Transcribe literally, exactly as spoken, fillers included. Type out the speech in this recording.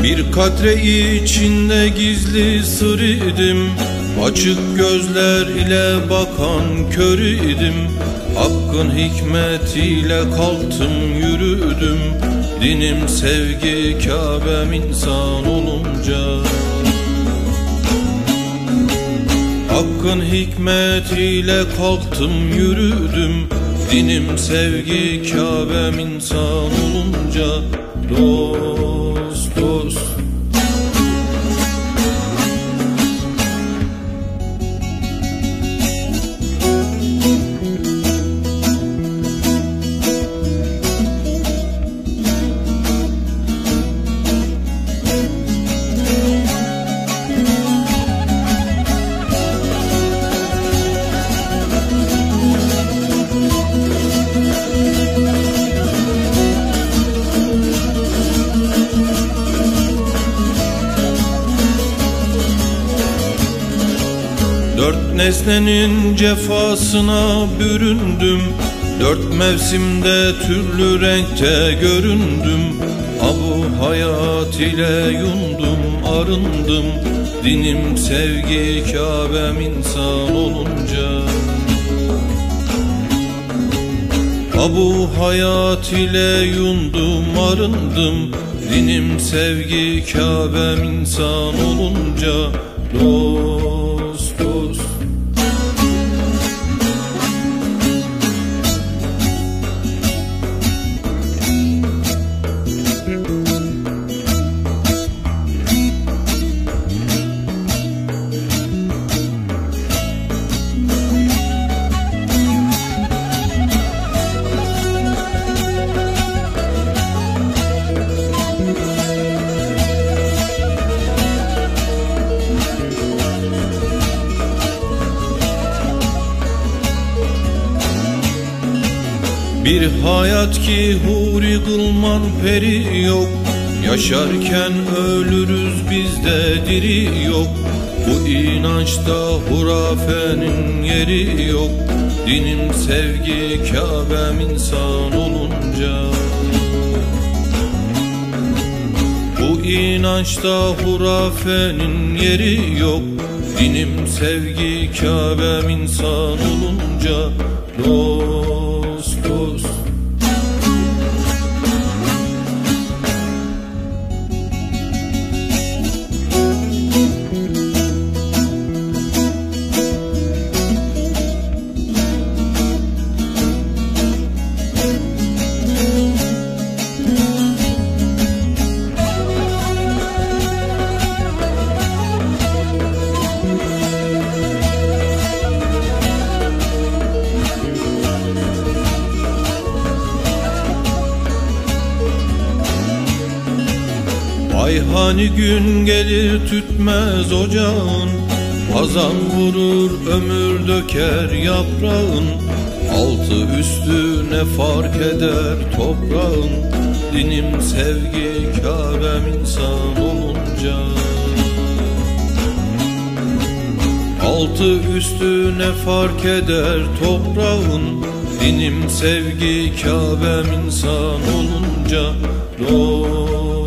Bir katre içinde gizli sır idim, açık gözler ile bakan kör idim. Hakkın hikmetiyle kalktım yürüdüm, dinim sevgi Kâbem insan olunca. Hakkın hikmetiyle kalktım yürüdüm, dinim sevgi Kâbem insan olunca. Dost dost Dört nesnenin cefasına büründüm, dört mevsimde türlü renkte göründüm. Abu hayat ile yundum, arındım, dinim sevgi Kâbem insan olunca. Abu hayat ile yundum, arındım, dinim sevgi Kâbem insan olunca. Dost dost Bir hayat ki huri kılman peri yok, yaşarken ölürüz bizde diri yok. Bu inançta hurafenin yeri yok, dinim sevgi Kâbem insan olunca. Bu inançta hurafenin yeri yok, dinim sevgi Kâbem insan olunca. Dost dost Ay hani gün gelir tütmez ocağın, hazan vurur ömür döker yaprağın. Altı üstü ne fark eder toprağın, dinim sevgi Kâbem insan olunca. Altı üstü ne fark eder toprağın, dinim sevgi Kâbem insan olunca. Dost